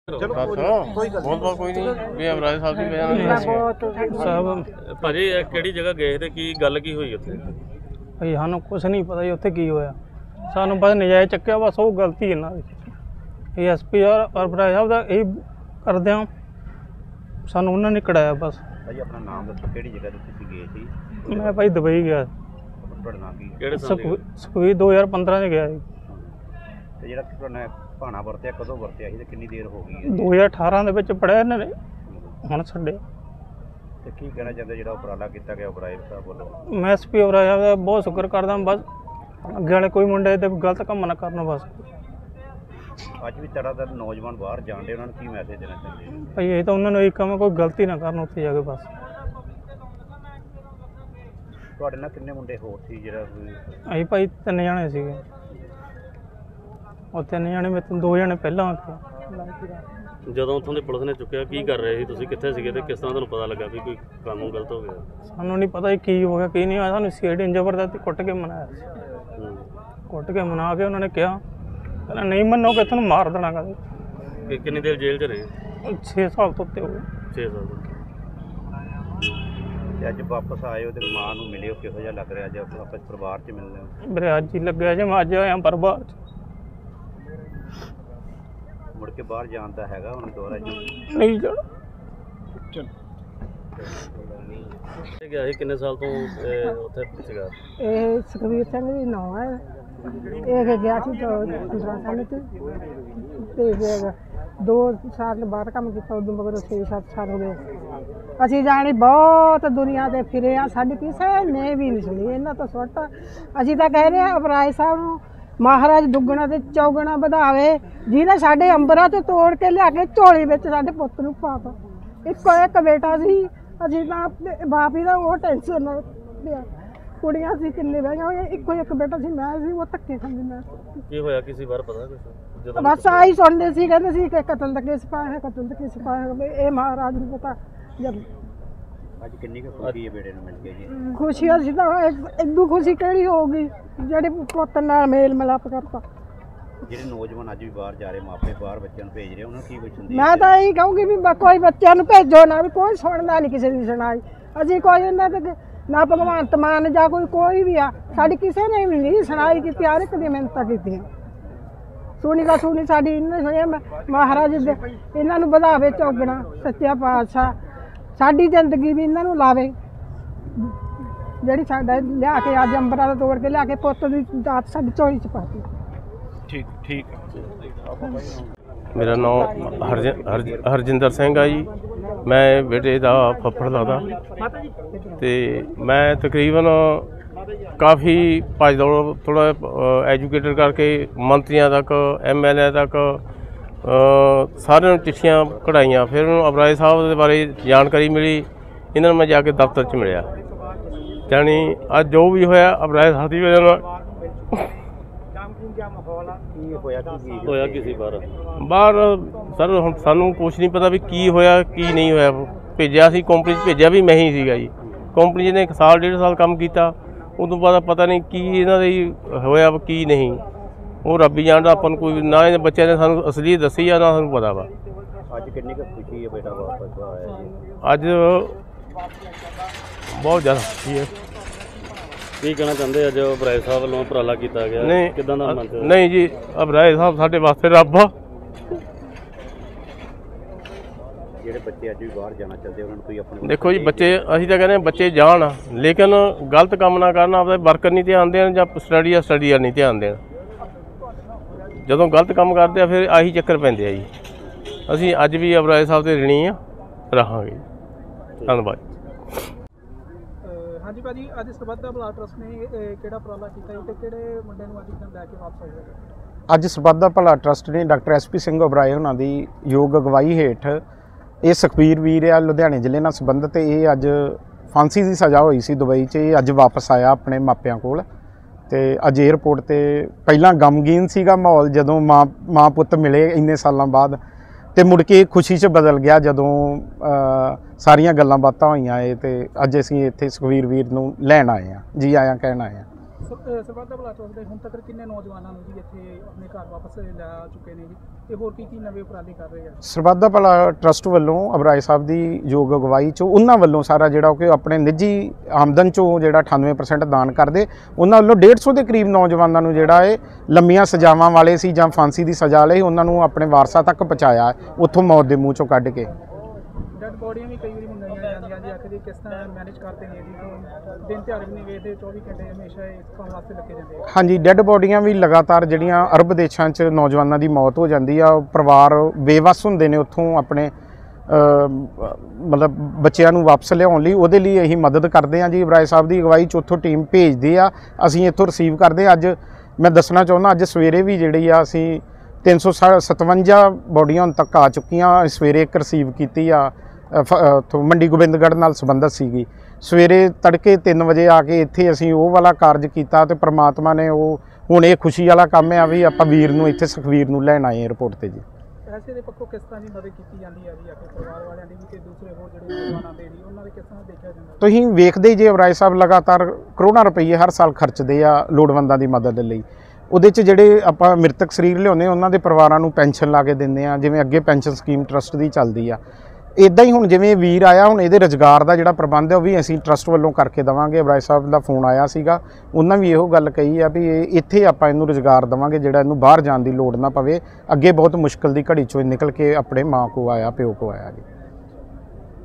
ਕੋਈ ਨਹੀਂ ਵੀ ਅਮਰਾਜ ਸਾਹਿਬ ਦੀ ਵਜ੍ਹਾ ਸਾਹਿਬ ਭਾਜੀ ਕਿਹੜੀ ਜਗ੍ਹਾ ਗਏ ਤੇ ਕੀ ਗੱਲ ਕੀ ਹੋਈ ਉੱਥੇ? ਭਾਈ ਸਾਨੂੰ ਕੁਛ ਨਹੀਂ ਪਤਾ ਜੀ ਉੱਥੇ ਕੀ ਹੋਇਆ। ਸਾਨੂੰ ਬਸ ਨਜਾਇਜ਼ ਚੱਕਿਆ, ਬਸ ਉਹ ਗਲਤੀ ਇਹਨਾਂ ਦੀ। ਇਹ ਐਸਪੀ ਔਰ ਅਮਰਾਜ ਸਾਹਿਬ ਦਾ ਇਹ ਕਰਦੇ ਹਾਂ, ਸਾਨੂੰ ਉਹਨਾਂ ਨੇ ਕਢਾਇਆ ਬਸ। ਭਾਜੀ ਆਪਣਾ ਨਾਮ ਦੱਸੋ, ਕਿਹੜੀ ਜਗ੍ਹਾ ਤੇ ਤੁਸੀਂ ਗਏ ਸੀ? ਮੈਂ ਭਾਈ ਦੁਬਈ ਗਿਆ। ਤੁਹਾਡਾ ਨਾਮ ਕੀ? ਕਿਹੜੇ ਸਾਲ ਦੀ? ਸੁਖਵੀਰ 2015 'ਚ ਗਿਆ ਜੀ। ਤੇ ਜਿਹੜਾ ਤੁਹਾਡਾ ਭਾਣਾ ਵਰਤਿਆ ਕਦੋਂ ਵਰਤਿਆ ਸੀ ਤੇ ਕਿੰਨੀ ਦੇਰ ਹੋ ਗਈ ਹੈ? 2018 ਦੇ ਵਿੱਚ ਪੜਿਆ ਇਹਨਾਂ ਨੇ, ਹੁਣ ਛੱਡਿਆ। ਤੇ ਕੀ ਕਹਿਣਾ ਚਾਹੁੰਦੇ ਜਿਹੜਾ ਉਪਰਾਲਾ ਕੀਤਾ ਗਿਆ ਅਮਰਾਜ ਸਾਹਿਬ ਵੱਲੋਂ? ਮੈਂ ਐਸਪੀ ਅਮਰਾਜ ਸਾਹਿਬ ਦਾ ਬਹੁਤ ਸ਼ੁਕਰ ਕਰਦਾ, ਬਸ ਅੱਗੇ ਵਾਲੇ ਕੋਈ ਮੁੰਡੇ ਤੇ ਗਲਤ ਕੰਮ ਨਾ ਕਰਨ ਬਸ। ਅੱਜ ਵੀ ਤਰ੍ਹਾਂ ਨੌਜਵਾਨ ਬਾਹਰ ਜਾਂਦੇ, ਉਹਨਾਂ ਨੂੰ ਕੀ ਮੈਸੇਜ ਦੇਣਾ ਚਾਹੁੰਦੇ? ਭਾਈ ਇਹ ਤਾਂ ਉਹਨਾਂ ਨੂੰ ਇਹ ਕੰਮ ਕੋਈ ਗਲਤੀ ਨਾ ਕਰਨ ਉੱਥੇ ਜਾ ਕੇ ਬਸ। ਤੁਹਾਡੇ ਨਾਲ ਕਿੰਨੇ ਮੁੰਡੇ ਹੋਰ ਸੀ ਜਿਹੜਾ? ਅਸੀਂ ਭਾਈ 3 ਜਣੇ ਸੀਗੇ। ਉਹ 3 ਜਣੇ ਮੇਰੇ ਤੋਂ 2 ਜਣੇ ਪਹਿਲਾਂ ਆ ਗਏ। ਜਦੋਂ ਉੱਥੋਂ ਦੇ ਪੁਲਿਸ ਨੇ ਚੁੱਕਿਆ ਕੀ ਕਰ ਰਹੇ ਸੀ ਤੁਸੀਂ, ਕਿੱਥੇ ਸੀਗੇ ਤੇ ਕਿਸ ਤਰ੍ਹਾਂ ਤੁਹਾਨੂੰ ਪਤਾ ਲੱਗਾ ਵੀ ਕੋਈ ਕਾਨੂੰਨ ਗਲਤ ਹੋ ਗਿਆ? ਸਾਨੂੰ ਨਹੀਂ ਪਤਾ ਕੀ ਹੋ ਗਿਆ ਕੀ ਨਹੀਂ ਹੋਇਆ। ਸਾਨੂੰ ਸੀਆਈਡੀ ਜ਼ਬਰਦਸਤੀ ਕੁੱਟ ਕੇ ਮਨਾਇਆ ਸੀ। ਕੁੱਟ ਕੇ ਮਨਾ ਕੇ ਉਹਨਾਂ ਨੇ ਕਿਹਾ ਕਹਿੰਦਾ ਨਹੀਂ ਮੰਨੋਗੇ ਤੁਹਾਨੂੰ ਮਾਰ ਦੇਣਾ। ਕਹਿੰਦੇ ਕਿੰਨੀ ਦੇਰ ਜੇਲ੍ਹ 'ਚ ਰਹੇ? 6 ਸਾਲ ਤੋਂ ਉੱਤੇ ਹੋ ਗਏ। 6 ਸਾਲ। ਤੇ ਅੱਜ ਵਾਪਸ ਆਏ ਹੋ ਤੇ ਮਾਂ ਨੂੰ ਮਿਲੇ ਹੋ, ਕਿਹੋ ਜਿਹਾ ਲੱਗ ਰਿਹਾ ਅੱਜ ਆਪਸ ਪਰਿਵਾਰ 'ਚ ਮਿਲਦੇ ਹੋ? ਮੇਰੇ ਅੱਜ ਹੀ ਲੱਗਿਆ ਜੇ ਮੈਂ ਅੱਜ ਆਇਆ ਪਰਿਵਾਰ 'ਚ। ਮੁੜ ਕੇ ਬਾਹਰ ਜਾਣ ਦਾ ਹੈਗਾ ਹੁਣ ਦੁਬਾਰਾ ਨਹੀਂ ਜਾਣਾ। ਗਿਆ ਸੀ ਕਿੰਨੇ ਸਾਲ ਤੋਂ ਉੱਥੇ ਸੀਗਾ? ਇਹ ਸੁਖਵੀਰ ਸਿੰਘ ਦੀ ਨਾਂ ਹੈ। ਇਹ ਗਿਆ ਸੀ 15 ਸਾਲ ਤੇ 2 ਸਾਲ ਬਾਅਦ ਕੰਮ ਕੀਤਾ। ਉਦੋਂ ਮਗਰ 6-7 ਸਾਲ ਹੋ ਗਏ। ਅਸੀਂ ਜਾਣੀ ਬਹੁਤ ਦੁਨੀਆ ਤੇ ਫਿਰੇ ਆ, ਸਾਡੀ ਕਿਸੇ ਨੇ ਵੀ ਨਹੀਂ ਸੁਣੀ ਇਹਨਾਂ ਤੋਂ ਸੁੱਟ। ਅਸੀਂ ਤਾਂ ਕਹਿ ਰਹੇ ਹਾਂ ਅਮਰਾਜ ਸਾਹਿਬ ਨੂੰ ਮਹਾਰਾਜ ਦੁੱਗਣਾ ਤੇ ਚੌਗਣਾ ਵਧਾਵੇ, ਜਿਹਨੇ ਸਾਡੇ ਅੰਬਰਾਂ ਤੋਂ ਤੋੜ ਕੇ ਲਿਆ ਕੇ ਝੋਲੀ ਵਿੱਚ ਸਾਡੇ ਪੁੱਤ ਨੂੰ ਪਾਤਾ। ਇੱਕੋ ਇੱਕ ਬੇਟਾ ਸੀ, ਅਸੀਂ ਤਾਂ ਆਪਣੇ ਬਾਪ ਹੀ ਦਾ ਉਹ ਟੈਨਸ਼ਨ ਨਾਲ ਲਿਆ। ਕੁੜੀਆਂ ਸੀ ਕਿੰਨੇ ਬਹਿ ਗਈਆਂ, ਇੱਕੋ ਇੱਕ ਬੇਟਾ ਸੀ, ਮੈਂ ਸੀ ਉਹ ਧੱਕੇ ਖਾਂਦੀ। ਮੈਂ ਕੀ ਹੋਇਆ ਕਿਸੇ ਬਾਰ ਪਤਾ ਕੁਛ? ਬਸ ਆਹੀ ਸੁਣਦੇ ਸੀ, ਕਹਿੰਦੇ ਸੀ ਕਿ ਕਤਲ ਦਾ ਕੇਸ ਪਾਇਆ ਹੈ, ਕਤਲ ਦਾ ਕੇਸ ਪਾਇਆ ਹੈ। ਇਹ ਮਹਾਰਾਜ ਨੂੰ ਪਤਾ। ਜਦ ਅੱਜ ਕਿੰਨੀ ਕੁ ਖੁਸ਼ੀ ਹੈ ਬੇਟੇ ਨੂੰ ਮਿਲ ਕੇ ਜੀ? ਖੁਸ਼ੀ ਅਸੀਂ ਤਾਂ ਇਦੋਂ ਖੁਸ਼ੀ ਕਿਹੜੀ ਹੋਊਗੀ ਜਿਹੜੇ ਪੁੱਤ ਨਾਲ ਮੇਲ ਮਿਲਾਪ ਕਰਤਾ। ਜਿਹੜੇ ਨੌਜਵਾਨ ਅੱਜ ਵੀ ਬਾਹਰ ਜਾ ਰਹੇ, ਮਾਪੇ ਬਾਹਰ ਬੱਚਿਆਂ ਨੂੰ ਭੇਜ ਰਹੇ, ਉਹਨਾਂ ਨੂੰ ਕੀ ਕੁਝ ਹੁੰਦੀ? ਮੈਂ ਤਾਂ ਇਹੀ ਕਹੂੰਗੀ ਵੀ ਕੋਈ ਬੱਚਿਆਂ ਨੂੰ ਭੇਜੋ ਨਾ, ਵੀ ਕੋਈ ਸੁਣਦਾ ਨਹੀਂ ਕਿਸੇ ਦੀ ਸੁਣਾਈ। ਅਸੀਂ ਕੋਈ ਇਹਨਾਂ ਤੇ ਨਾ ਭਗਵੰਤ ਮਾਨ ਜਾਂ ਕੋਈ ਵੀ ਆ, ਸਾਡੀ ਕਿਸੇ ਨੇ ਵੀ ਨਹੀਂ ਸੁਣਾਈ ਕੀਤੀ। ਹਰ ਇੱਕ ਦੀ ਮਿਹਨਤਾਂ ਕੀਤੀਆਂ, ਸੁਣੀ ਤਾਂ ਸੁਣੀ ਸਾਡੀ ਇਹਨਾਂ ਸੁਣਿਆ। ਮਹਾਰਾਜ ਇਹਨਾਂ ਨੂੰ ਵਧਾਵੇ ਚੌਗਣਾ, ਸੱਚਾ ਪਾਤਸ਼ਾਹ ਸਾਡੀ ਜ਼ਿੰਦਗੀ ਵੀ ਇਹਨਾਂ ਨੂੰ ਲਾਵੇ। ਜਿਹੜੀ ਸਾਡਾ ਲਿਆ ਕੇ ਅੱਜ ਅੰਬਰਾਂ ਦਾ ਤੋੜ ਕੇ ਲਿਆ ਕੇ ਪੁੱਤ ਦੀ ਦਾਤ ਸਾਡੀ ਝੋਲੀ 'ਚ ਪਾਤੀ। ਠੀਕ। ਮੇਰਾ ਨਾਮ ਹਰਜਿੰਦਰ ਸਿੰਘ ਆ ਜੀ। ਮੈਂ ਬੇਟੇ ਦਾ ਫੱਫੜ ਲੱਗਦਾ ਤੇ ਮੈਂ ਤਕਰੀਬਨ ਕਾਫੀ ਭੱਜ ਦੌੜ ਥੋੜ੍ਹਾ ਐਜੂਕੇਟਡ ਕਰਕੇ ਮੰਤਰੀਆਂ ਤੱਕ, MLA ਤੱਕ ਸਾਰਿਆਂ ਨੂੰ ਚਿੱਠੀਆਂ ਕਢਾਈਆਂ। ਫਿਰ ਉਹਨੂੰ ਅਮਰਾਜ ਸਾਹਿਬ ਦੇ ਬਾਰੇ ਜਾਣਕਾਰੀ ਮਿਲੀ, ਇਹਨਾਂ ਨੂੰ ਮੈਂ ਜਾ ਕੇ ਦਫ਼ਤਰ 'ਚ ਮਿਲਿਆ। ਜਾਣੀ ਅੱਜ ਜੋ ਵੀ ਹੋਇਆ ਅਮਰਾਜ ਸਾਹਿਬ ਦੀ ਵਜ੍ਹਾ ਨਾਲ ਹੋਇਆ ਕਿਸੇ ਬਾਹਰ ਸਰ ਹੁਣ ਸਾਨੂੰ ਕੁਛ ਨਹੀਂ ਪਤਾ ਵੀ ਕੀ ਹੋਇਆ ਕੀ ਨਹੀਂ ਹੋਇਆ। ਭੇਜਿਆ ਸੀ ਕੰਪਨੀ 'ਚ, ਭੇਜਿਆ ਵੀ ਮੈਂ ਹੀ ਸੀਗਾ ਜੀ। ਕੰਪਨੀ ਨੇ 1 ਸਾਲ 1.5 ਸਾਲ ਕੰਮ ਕੀਤਾ, ਉਦੋਂ ਬਾਅਦ ਪਤਾ ਨਹੀਂ ਕੀ ਇਹਨਾਂ ਦੇ ਹੋਇਆ ਕੀ ਨਹੀਂ, ਉਹ ਰੱਬੀ ਜਾਣਦਾ। ਆਪਾਂ ਨੂੰ ਕੋਈ ਨਾ ਇਹਨਾਂ ਬੱਚਿਆਂ ਨੇ ਸਾਨੂੰ ਅਸਲੀਅਤ ਦੱਸੀ ਆ ਨਾ ਸਾਨੂੰ ਪਤਾ ਵਾ। ਅੱਜ ਕਿੰਨੀ ਕੁ ਖੁਸ਼ੀ ਹੈ ਬੇਟਾ ਵਾਪਸ ਆਇਆ ਜੀ? ਅੱਜ ਬਹੁਤ ਜ਼ਿਆਦਾ ਖੁਸ਼ੀ ਹੈ। ਕੀ ਕਹਿਣਾ ਚਾਹੁੰਦੇ ਅੱਜ ਅਮਰਾਜ ਸਾਹਿਬ ਵੱਲੋਂ ਉਪਰਾਲਾ ਕੀਤਾ ਗਿਆ? ਨਹੀਂ ਕਿੱਦਾਂ ਦਾ ਮੰਨ? ਨਹੀਂ ਜੀ, ਅਮਰਾਜ ਸਾਹਿਬ ਸਾਡੇ ਵਾਸਤੇ ਰੱਬ ਆ। ਜਿਹੜੇ ਬੱਚੇ ਅੱਜ ਵੀ ਬਾਹਰ ਜਾਣਾ ਚਾਹੁੰਦੇ ਉਹਨਾਂ ਨੂੰ ਕੋਈ ਆਪਣੇ? ਦੇਖੋ ਜੀ, ਬੱਚੇ ਅਸੀਂ ਤਾਂ ਕਹਿੰਦੇ ਬੱਚੇ ਜਾਣ, ਲੇਕਿਨ ਗਲਤ ਕੰਮ ਨਾ ਕਰਨ, ਆਪਦਾ ਵਰਕ ਨਹੀਂ ਧਿਆਨ ਦੇਣ ਜਾਂ ਸਟੱਡੀ ਵੱਲ ਨਹੀਂ ਧਿਆਨ ਦੇਣ। ਜਦੋਂ ਗਲਤ ਕੰਮ ਕਰਦੇ ਆ ਫਿਰ ਆਹੀ ਚੱਕਰ ਪੈਂਦੇ ਆ ਜੀ। ਅਸੀਂ ਅੱਜ ਵੀ ਅਮਰਾਜ ਸਾਹਿਬ ਦੇ ਰਿਣੀ ਆ, ਰਹਾਂਗੇ। ਧੰਨਵਾਦ। ਹਾਂਜੀ ਭਾਜੀ, ਅੱਜ ਸਰਬੱਤਾ ਭਲਾ ਟਰੱਸਟ ਨੇ ਕਿਹੜਾ ਉਪਰਾਲਾ ਕੀਤਾ ਤੇ ਕਿਹੜੇ ਮੁੰਡੇ ਨੂੰ ਅੱਜ ਲੈ ਕੇ ਵਾਪਸ ਆਏ? ਅੱਜ ਸਰਬੱਤਾ ਭਲਾ ਟਰੱਸਟ ਨੇ ਡਾਕਟਰ SP ਸਿੰਘ ਉਬਰਾਏ ਉਹਨਾਂ ਦੀ ਯੋਗ ਅਗਵਾਈ ਹੇਠ ਇਹ ਸੁਖਬੀਰ ਵੀਰ ਆ ਲੁਧਿਆਣੇ ਜ਼ਿਲ੍ਹੇ ਨਾਲ ਸੰਬੰਧਿਤ। ਇਹ ਅੱਜ ਫਾਂਸੀ ਦੀ ਸਜ਼ਾ ਹੋਈ ਸੀ ਦੁਬਈ 'ਚ, ਇਹ ਅੱਜ ਵਾਪਸ ਆਇਆ ਆਪਣੇ ਮਾਪਿਆਂ ਕੋਲ। ਤੇ ਅੱਜ ਏਅਰਪੋਰਟ ਤੇ ਪਹਿਲਾਂ ਗਮਗੀਨ ਸੀਗਾ ਮਾਹੌਲ ਜਦੋਂ ਮਾਂ ਪੁੱਤ ਮਿਲੇ ਇੰਨੇ ਸਾਲਾਂ ਬਾਅਦ, ਤੇ ਮੁੜ ਕੇ ਖੁਸ਼ੀ 'ਚ ਬਦਲ ਗਿਆ ਜਦੋਂ ਸਾਰੀਆਂ ਗੱਲਾਂ ਬਾਤਾਂ ਹੋਈਆਂ। ਤੇ ਅੱਜ ਅਸੀਂ ਇੱਥੇ ਸੁਖਬੀਰ ਵੀਰ ਨੂੰ ਲੈਣ ਆਏ ਹਾਂ, ਜੀ ਆਇਆਂ ਕਹਿਣ ਆਏ ਹਾਂ। ਸਰਬੱਤ ਦਾ ਭਲਾ ਟਰੱਸਟ ਦੇ ਹੁਣ ਤੱਕ ਕਿੰਨੇ ਨੌਜਵਾਨਾਂ ਨੂੰ ਜੀ ਇੱਥੇ ਆਪਣੇ ਘਰ ਵਾਪਸ ਲੈ ਆ ਚੁੱਕੇ ਨੇ ਜੀ ਤੇ ਹੋਰ ਕੀ ਕੀ ਨਵੇਂ ਉਪਰਾਲੇ ਕਰ ਰਹੇ ਆ? ਸਰਬੱਤ ਦਾ ਭਲਾ ਟਰੱਸਟ ਵੱਲੋਂ ਅਬਰਾਏ ਸਾਹਿਬ ਦੀ ਯੋਗ ਅਗਵਾਈ 'ਚ ਉਹਨਾਂ ਵੱਲੋਂ ਸਾਰਾ ਜਿਹੜਾ ਕਿ ਆਪਣੇ ਨਿੱਜੀ ਆਮਦਨ 'ਚੋਂ ਜਿਹੜਾ 98% ਦਾਨ ਕਰਦੇ, ਉਹਨਾਂ ਵੱਲੋਂ 150 ਦੇ ਕਰੀਬ ਨੌਜਵਾਨਾਂ ਨੂੰ ਜਿਹੜਾ ਇਹ ਲੰਮੀਆਂ ਸਜ਼ਾਵਾਂ ਵਾਲੇ ਸੀ ਜਾਂ ਫਾਂਸੀ ਦੀ ਸਜ਼ਾ ਲਈ ਉਹਨਾਂ ਨੂੰ ਆਪਣੇ ਵਾਰਸਾਂ ਤੱਕ ਪਹੁੰਚਾਇਆ, ਉੱਥੋਂ ਮੌਤ ਦੇ ਮੂੰਹ 'ਚੋਂ ਕੱਢ ਕੇ। ਡੈਡ ਬੋਡੀਆਂ ਵੀ ਕਈ ਵਾਰੀ ਮੰਗਾਈਆਂ ਜਾਂਦੀਆਂ ਜੀ, ਆਖਿਰ ਕਿਸ ਤਰ੍ਹਾਂ ਮੈਨੇਜ ਕਰਦੇ ਨੇ ਜੀ? ਦਿਨ ਤਿਹਾੜੇ ਵੀ ਨਹੀਂ ਵੇਖਦੇ, 24 ਘੰਟੇ ਹਮੇਸ਼ਾ ਇਸ ਕੰਮ ਵਾਸਤੇ ਲੱਗੇ ਰਹਿੰਦੇ ਆ। ਹਾਂਜੀ, ਡੈੱਡ ਬੋਡੀਆਂ ਵੀ ਲਗਾਤਾਰ ਜਿਹੜੀਆਂ ਅਰਬ ਦੇਸ਼ਾਂ 'ਚ ਨੌਜਵਾਨਾਂ ਦੀ ਮੌਤ ਹੋ ਜਾਂਦੀ ਆ, ਉਹ ਪਰਿਵਾਰ ਬੇਵੱਸ ਹੁੰਦੇ ਨੇ ਉੱਥੋਂ ਆਪਣੇ ਮਤਲਬ ਬੱਚਿਆਂ ਨੂੰ ਵਾਪਸ ਲਿਆਉਣ ਲਈ, ਉਹਦੇ ਲਈ ਅਸੀਂ ਮਦਦ ਕਰਦੇ ਹਾਂ ਜੀ। ਅਬਰਾਏ ਸਾਹਿਬ ਦੀ ਅਗਵਾਈ 'ਚ ਉੱਥੋਂ ਟੀਮ ਭੇਜਦੇ ਆ, ਅਸੀਂ ਇੱਥੋਂ ਰਿਸੀਵ ਕਰਦੇ ਹਾਂ। ਅੱਜ ਮੈਂ ਦੱਸਣਾ ਚਾਹੁੰਦਾ, ਅੱਜ ਸਵੇਰੇ ਵੀ ਜਿਹੜੀ ਆ ਅਸੀਂ 357 ਬੋਡੀਆਂ ਹੁਣ ਤੱਕ ਆ ਚੁੱਕੀਆਂ। ਸਵੇਰੇ ਇੱਕ ਰਿਸੀਵ ਕੀਤੀ ਆ ਉੱਥੋਂ ਮੰਡੀ ਗੋਬਿੰਦਗੜ੍ਹ ਨਾਲ ਸੰਬੰਧਿਤ ਸੀਗੀ। ਸਵੇਰੇ ਤੜਕੇ 3 ਵਜੇ ਆ ਕੇ ਇੱਥੇ ਅਸੀਂ ਉਹ ਵਾਲਾ ਕਾਰਜ ਕੀਤਾ ਤੇ ਪ੍ਰਮਾਤਮਾ ਨੇ ਉਹ ਹੁਣ ਇਹ ਖੁਸ਼ੀ ਵਾਲਾ ਕੰਮ ਆ ਵੀ ਆਪਾਂ ਵੀਰ ਨੂੰ ਇੱਥੇ ਸੁਖਵੀਰ ਨੂੰ ਲੈਣ ਆਏ ਏਅਰਪੋਰਟ ਤੇ ਜੀ। ਪੈਸੇ ਦੇ ਪੱਖੋਂ ਕਿਸ ਤਰ੍ਹਾਂ ਦੀ ਮਦਦ ਕੀਤੀ ਜਾਂਦੀ ਹੈ ਜੀ? ਆਪਣੇ ਪਰਿਵਾਰ ਵਾਲਿਆਂ ਦੀ ਵੀ ਤੇ ਦੂਸਰੇ ਹੋਰ ਜਿਹੜੇ ਨੌਜਵਾਨਾਂ ਦੇ ਵੀ, ਉਹਨਾਂ ਦੇ ਕਿਸ ਤਰ੍ਹਾਂ ਦੇਖਿਆ ਜਾਂਦਾ? ਤੁਸੀਂ ਵੇਖਦੇ ਜੇ ਅਬਰਾਏ ਸਾਹਿਬ ਲਗਾਤਾਰ ਕਰੋੜਾਂ ਰੁਪਏ ਹਰ ਸਾਲ ਖਰਚਦੇ ਆ ਲੋੜਵੰਦਾਂ ਦੀ ਮਦਦ ਲਈ। ਉਹਦੇ 'ਚ ਜਿਹੜੇ ਆਪਾਂ ਮ੍ਰਿਤਕ ਸਰੀਰ ਲਿਆਉਂਦੇ ਉਹਨਾਂ ਦੇ ਪਰਿਵਾਰਾਂ ਨੂੰ ਪੈਨਸ਼ਨ ਲਾ ਕੇ ਦਿੰਦੇ ਆ, ਜਿਵੇਂ ਅੱਗੇ ਪੈਨਸ਼ਨ ਸਕੀਮ ਟਰੱਸਟ ਦੀ ਚੱਲਦੀ ਆ। ਇੱਦਾਂ ਹੀ ਹੁਣ ਜਿਵੇਂ ਵੀਰ ਆਇਆ, ਹੁਣ ਇਹਦੇ ਰੁਜ਼ਗਾਰ ਦਾ ਜਿਹੜਾ ਪ੍ਰਬੰਧ ਹੈ ਉਹ ਵੀ ਅਸੀਂ ਟਰੱਸਟ ਵੱਲੋਂ ਕਰਕੇ ਦੇਵਾਂਗੇ। ਅਬਰਾਏ ਸਾਹਿਬ ਦਾ ਫੋਨ ਆਇਆ ਸੀਗਾ, ਉਹਨਾਂ ਵੀ ਇਹੋ ਗੱਲ ਕਹੀ ਆ ਵੀ ਇੱਥੇ ਆਪਾਂ ਇਹਨੂੰ ਰੁਜ਼ਗਾਰ ਦੇਵਾਂਗੇ, ਜਿਹੜਾ ਇਹਨੂੰ ਬਾਹਰ ਜਾਣ ਦੀ ਲੋੜ ਨਾ ਪਵੇ। ਅੱਗੇ ਬਹੁਤ ਮੁਸ਼ਕਲ ਦੀ ਘੜੀ 'ਚੋਂ ਨਿਕਲ ਕੇ ਆਪਣੇ ਮਾਂ ਕੋ ਆਇਆ, ਪਿਓ ਕੋ ਆਇਆ ਜੀ।